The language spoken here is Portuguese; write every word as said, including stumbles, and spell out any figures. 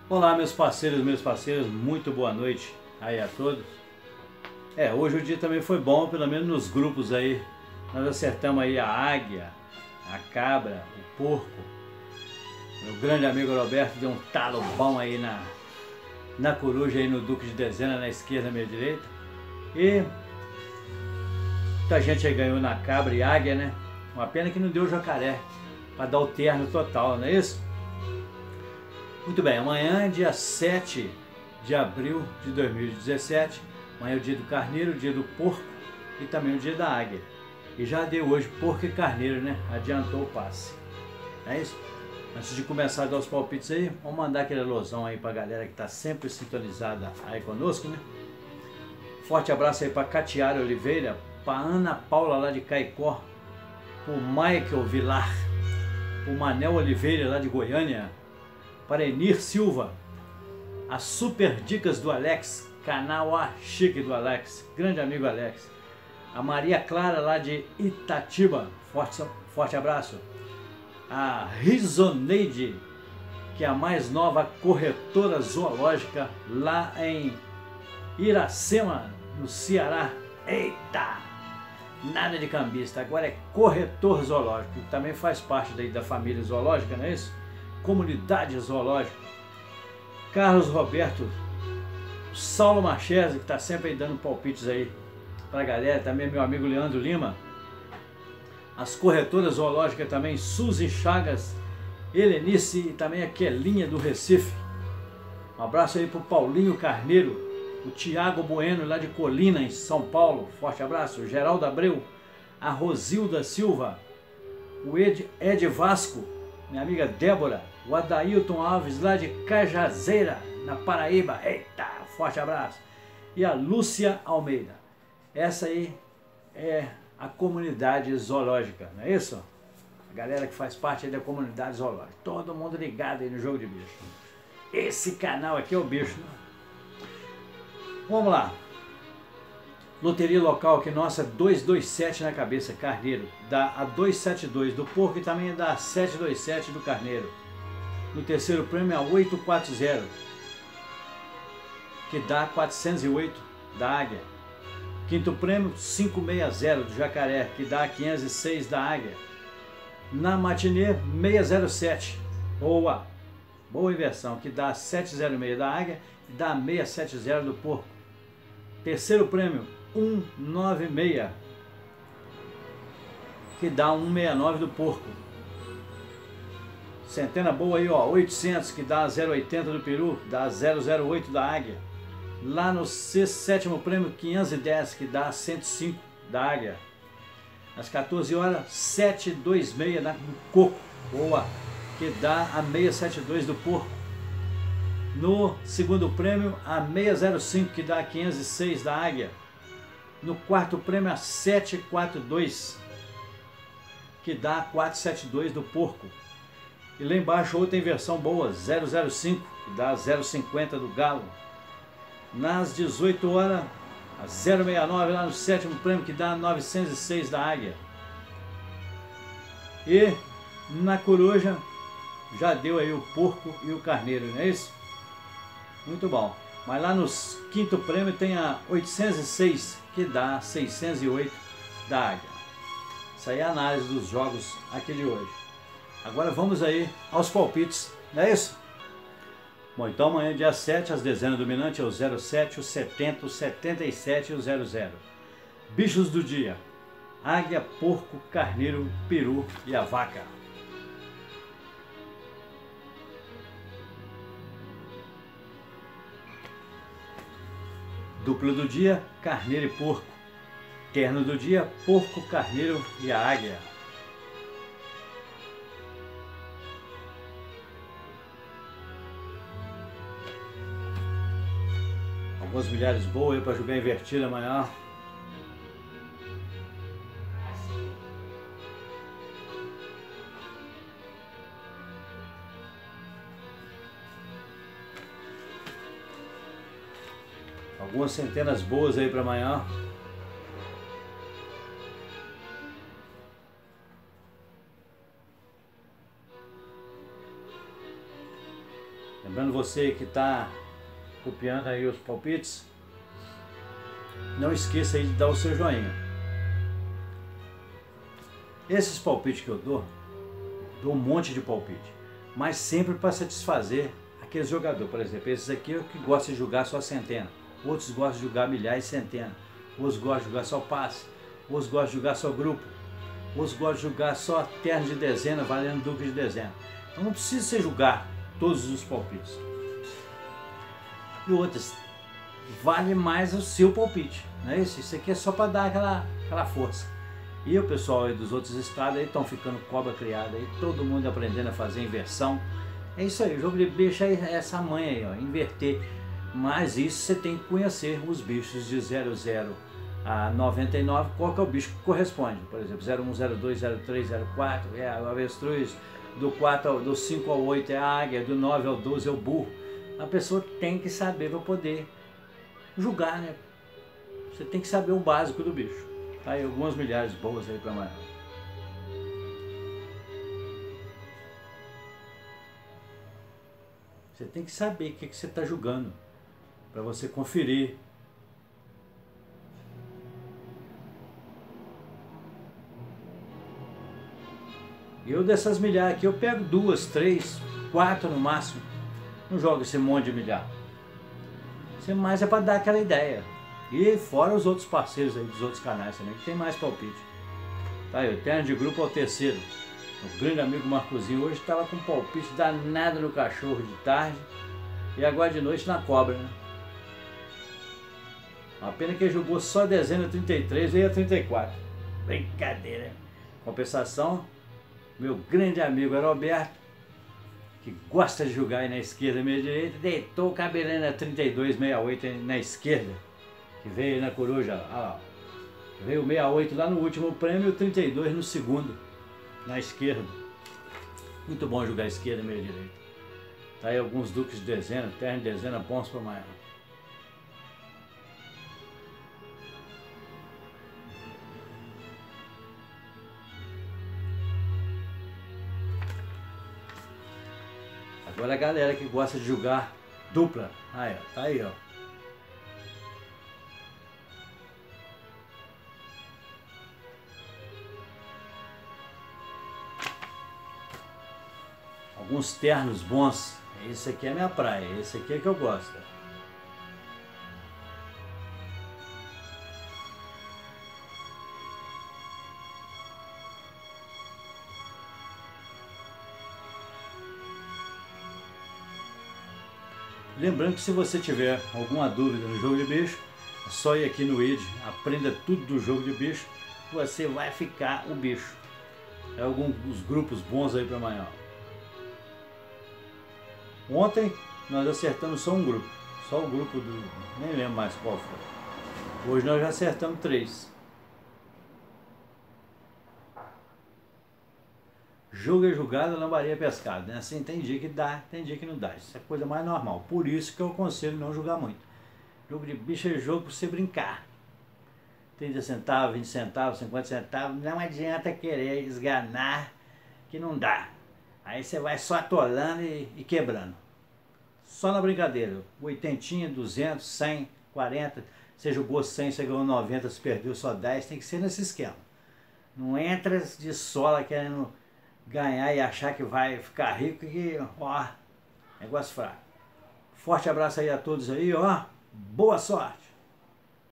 Olá, meus parceiros, meus parceiros, muito boa noite aí a todos. É, hoje o dia também foi bom, pelo menos nos grupos aí. Nós acertamos aí a águia, a cabra, o porco. Meu grande amigo Roberto deu um talo bom aí na, na coruja aí no Duque de Dezena, na esquerda, na minha direita. E muita gente aí ganhou na cabra e águia, né? Uma pena que não deu jacaré, para dar o terno total, não é isso? Muito bem, amanhã é dia sete de abril de dois mil e dezessete, amanhã é o dia do carneiro, o dia do porco e também o dia da águia. E já deu hoje porco e carneiro, né? Adiantou o passe. É isso? Antes de começar a dar os palpites aí, vamos mandar aquele alusão aí pra galera que tá sempre sintonizada aí conosco, né? Forte abraço aí pra Catiara Oliveira, pra Ana Paula lá de Caicó, pro Michael Vilar, pro Manel Oliveira lá de Goiânia, para Enir Silva, as super dicas do Alex, canal A Chique do Alex, grande amigo Alex, a Maria Clara lá de Itatiba, forte, forte abraço, a Rizoneide, que é a mais nova corretora zoológica lá em Iracema, no Ceará. Eita! Nada de cambista, agora é corretor zoológico, que também faz parte daí da família zoológica, não é isso? Comunidade zoológica. Carlos Roberto, Saulo Machese, que está sempre aí dando palpites aí para a galera, também meu amigo Leandro Lima, as corretoras zoológicas também, Suzy Chagas, Helenice e também a Quelinha do Recife. Um abraço aí para o Paulinho Carneiro, o Tiago Bueno lá de Colina, em São Paulo, forte abraço, o Geraldo Abreu, a Rosilda Silva, o Ed, Ed Vasco, minha amiga Débora, o Adailton Alves lá de Cajazeira, na Paraíba, eita, forte abraço, e a Lúcia Almeida. Essa aí é a comunidade zoológica, não é isso? A galera que faz parte aí da comunidade zoológica, todo mundo ligado aí no jogo de bicho. Esse canal aqui é o bicho, né? Vamos lá. Loteria local aqui nossa, dois dois sete na cabeça, carneiro, dá a dois sete dois do porco e também dá a sete dois sete do carneiro. No terceiro prêmio a oito quatro zero, que dá quatrocentos e oito da águia. Quinto prêmio cinco seis zero do jacaré, que dá quinhentos e seis da águia. Na matinê seiscentos e sete, boa, boa inversão, que dá setecentos e seis da águia e dá seiscentos e setenta do porco. Terceiro prêmio cento e noventa e seis, que dá cento e sessenta e nove do porco. Centena boa aí, ó, oitocentos, que dá zero vírgula oitenta do peru, dá zero vírgula zero oito da águia. Lá no sexto, sétimo prêmio quinhentos e dez, que dá cento e cinco da águia. Às quatorze horas, setecentos e vinte e seis na coco, boa, que dá a seiscentos e setenta e dois do porco. No segundo prêmio, a seiscentos e cinco, que dá quinhentos e seis da águia. No quarto prêmio, a setecentos e quarenta e dois, que dá quatrocentos e setenta e dois do porco. E lá embaixo outra inversão boa, zero zero cinco, que dá zero vírgula cinquenta do galo. Nas dezoito horas, a zero vírgula sessenta e nove lá no sétimo prêmio, que dá novecentos e seis da águia. E na coruja, já deu aí o porco e o carneiro, não é isso? Muito bom. Mas lá no quinto prêmio tem a oitocentos e seis, que dá seiscentos e oito da águia. Isso aí é a análise dos jogos aqui de hoje. Agora vamos aí aos palpites, não é isso? Bom, então amanhã dia sete, as dezenas dominantes é o zero sete, o setenta, o setenta e sete e o zero zero. Bichos do dia: águia, porco, carneiro, peru e a vaca. Dupla do dia, carneiro e porco. Terno do dia, porco, carneiro e a águia. Alguns milhares boas aí para jogar invertido amanhã. Algumas centenas boas aí para amanhã. Lembrando você que está copiando aí os palpites, não esqueça aí de dar o seu joinha. Esses palpites que eu dou, dou um monte de palpite, mas sempre para satisfazer aquele jogador. Por exemplo, esses aqui é o que gosta de jogar só centena, outros gostam de jogar milhares e centena, outros gostam de jogar só passe, outros gostam de jogar só grupo, outros gostam de jogar só terno de dezena, valendo duque de dezena. Então não precisa você jogar todos os palpites. E outras, vale mais o seu palpite, não é isso? Isso aqui é só para dar aquela, aquela força. E o pessoal aí dos outros estados aí estão ficando cobra criada aí, todo mundo aprendendo a fazer inversão. É isso aí, o jogo de bicho é essa manha aí, ó, inverter. Mas isso você tem que conhecer os bichos de zero zero a noventa e nove, qual que é o bicho que corresponde. Por exemplo, zero um, zero dois, zero três, zero quatro é o avestruz, do, quatro ao, do cinco ao oito é a águia, do nove ao doze é o burro. A pessoa tem que saber para poder julgar, né? Você tem que saber o básico do bicho. Tá aí algumas milhares boas aí para amanhã. Você tem que saber o que, que você está julgando, para você conferir. Eu dessas milhares aqui, eu pego duas, três, quatro no máximo. Não jogo esse monte de milhar. Isso é mais é para dar aquela ideia. E fora os outros parceiros aí dos outros canais também, que tem mais palpite. Tá aí, o terno de grupo é o terceiro. O grande amigo Marcozinho hoje estava com palpite danado no cachorro de tarde. E agora de noite na cobra, né? Uma pena que ele jogou só dezena trinta e três, veio a trinta e quatro. Brincadeira. Compensação, meu grande amigo Roberto, que gosta de jogar aí na esquerda e meia direita, deitou o cabelinho na trinta e dois, sessenta e oito na esquerda, que veio na coruja, olha lá, veio o sessenta e oito lá no último prêmio e o trinta e dois no segundo, na esquerda. Muito bom jogar esquerda e meia direita. Tá aí alguns duques de dezena, terno de dezena bons para amanhã. Agora a galera que gosta de jogar dupla, aí, ó, tá aí, ó. Alguns ternos bons, esse aqui é a minha praia, esse aqui é que eu gosto. Lembrando que se você tiver alguma dúvida no jogo de bicho, é só ir aqui no I D, aprenda tudo do jogo de bicho, você vai ficar o bicho. É alguns grupos bons aí para amanhã. Ontem nós acertamos só um grupo, só o grupo do... nem lembro mais qual foi. Hoje nós já acertamos três. Jogo é jogado, lambaria é pescado, né? Assim, tem dia que dá, tem dia que não dá. Isso é coisa mais normal. Por isso que eu aconselho não jogar muito. Jogo de bicho é jogo para você brincar. trinta centavos, vinte centavos, cinquenta centavos. Não adianta querer esganar que não dá. Aí você vai só atolando e, e quebrando. Só na brincadeira. oitenta, duzentos, cem, quarenta. Você jogou cem, você ganhou noventa, você perdeu só dez. Tem que ser nesse esquema. Não entra de sola querendo ganhar e achar que vai ficar rico, que, ó, negócio fraco. Forte abraço aí a todos aí, ó. Boa sorte!